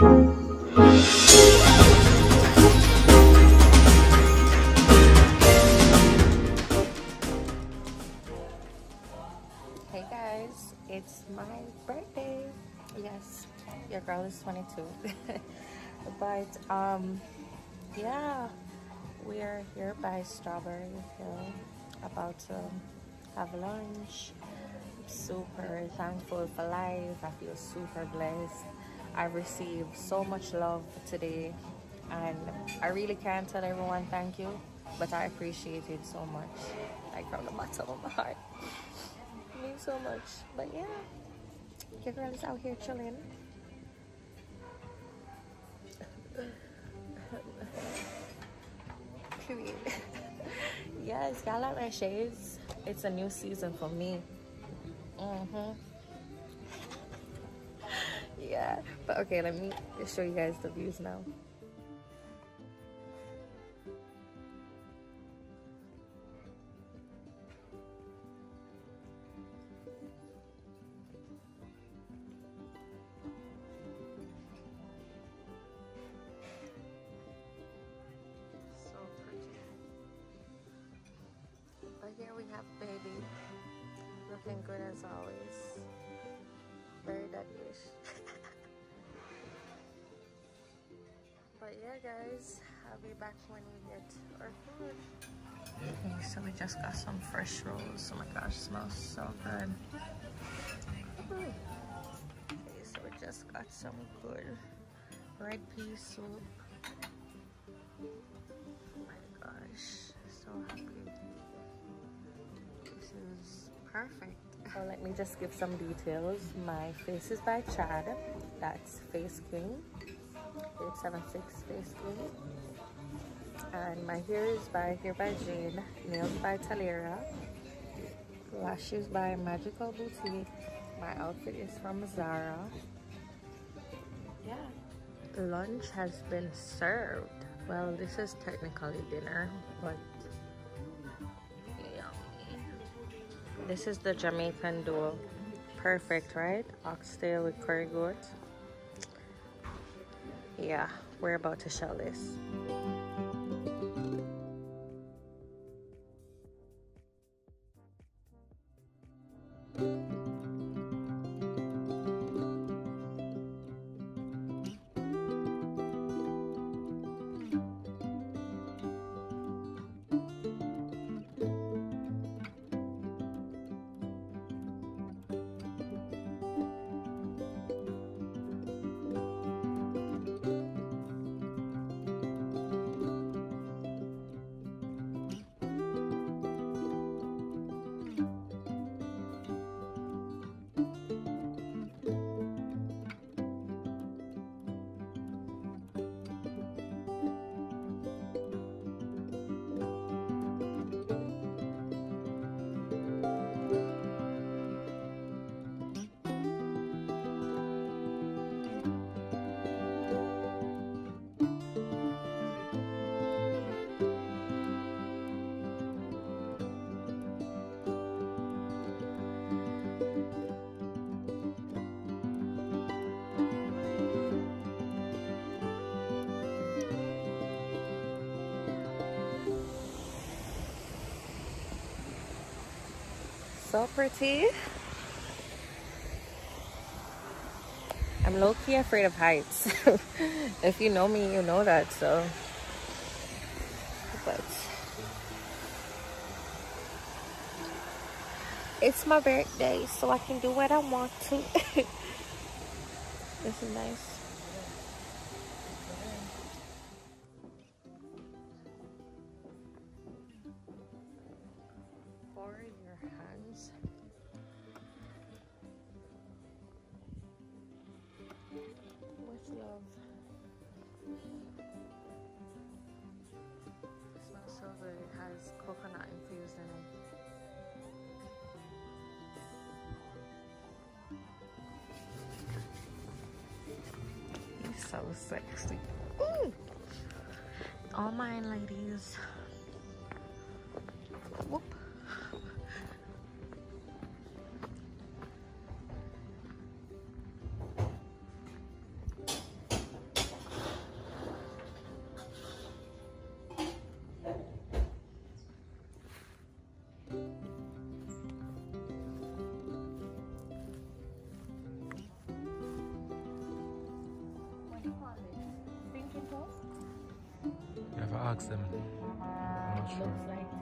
Hey guys, it's my birthday. Yes, your girl is 22. But yeah, we're here by Strawberry Hill, about to have lunch. I'm super thankful for life. I feel super blessed. I received so much love today, and I really can't tell everyone thank you, but I appreciate it so much, like from the bottom of my heart. It means so much. But yeah, your girl is out here chilling. Period. Yes, y'all like my shades. It's a new season for me. Yeah, but okay, let me show you guys the views now. So pretty. But here we have baby, looking good as always. Very daddy-ish. But yeah guys, I'll be back when we get our food. Okay, so we just got some fresh rolls. Oh my gosh, smells so good. Okay, so we just got some good red pea soup. Oh my gosh, so happy. This is perfect. So let me just give some details. My face is by Chad. That's Face King. 876 Face King. And my hair is by Jane. Nails by Talera. Lashes by Magical Boutique. My outfit is from Zara. Yeah. Lunch has been served. Well, this is technically dinner, but yummy. This is the Jamaican duo. Perfect, right? Oxtail with curry goat. Yeah, we're about to shell this. So pretty. I'm low-key afraid of heights. If you know me, you know that, so. But it's my birthday, so I can do what I want to. This is nice. For your hands. With love. It smells so good. It has coconut infused in it. He's so sexy. Ooh. All mine, ladies. Whoop. ask them. I'm not sure. Looks like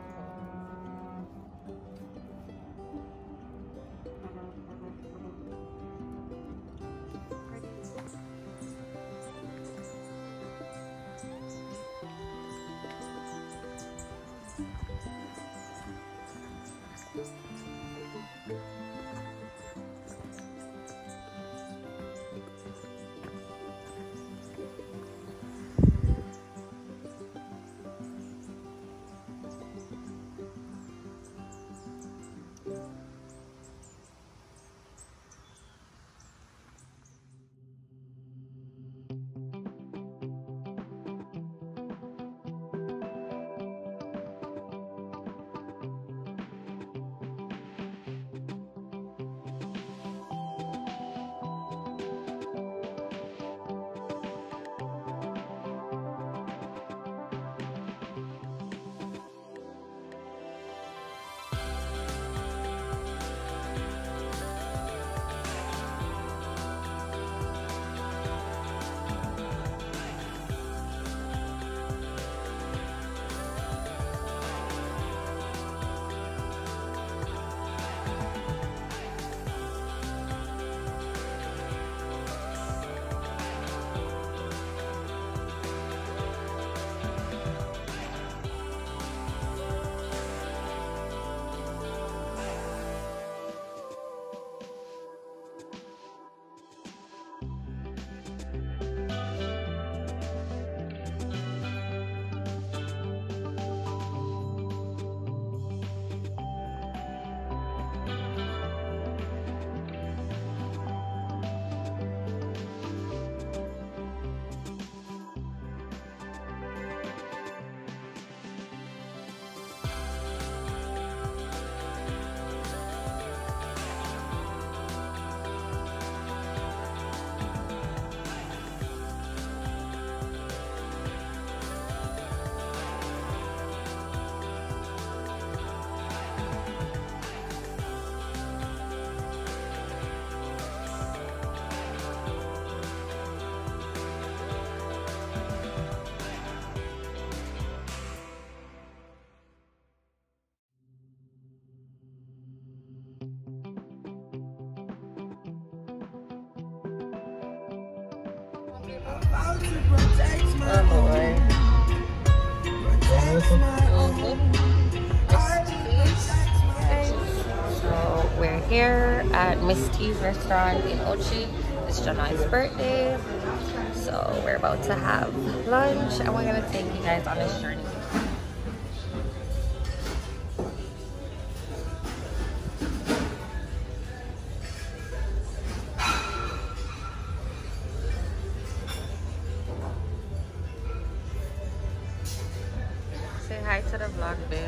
So we're here at Miss T's restaurant in Ochi. It's Janai's birthday, so we're about to have lunch and we're gonna take you guys on this journey. Say hi to the vlog, babe.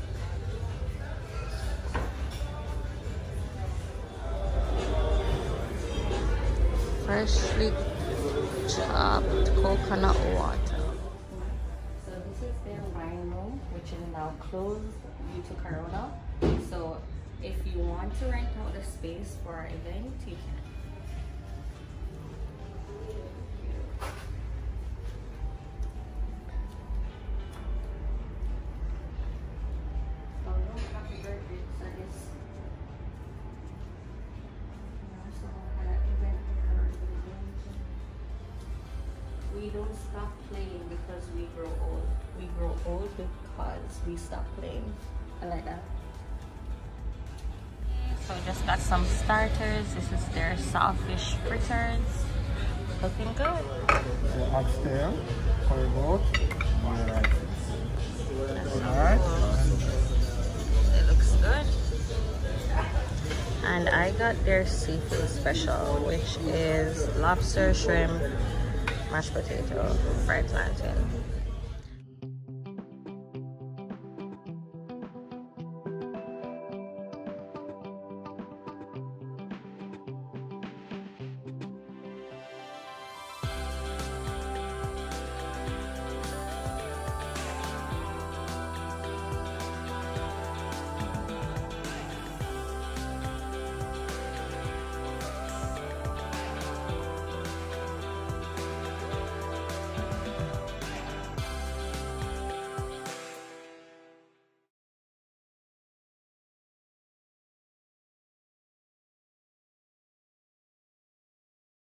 Freshly chopped coconut water. So this is their wine room, which is now closed due to Corona. So if you want to rent out the space for our event, you can. We don't stop playing because we grow old. We grow old because we stop playing. I like that. So just got some starters. This is their saltfish fritters. Looking good. So upstairs, curry goat, It looks good. And I got their seafood special, which is lobster, shrimp, mashed potato, fried plantain.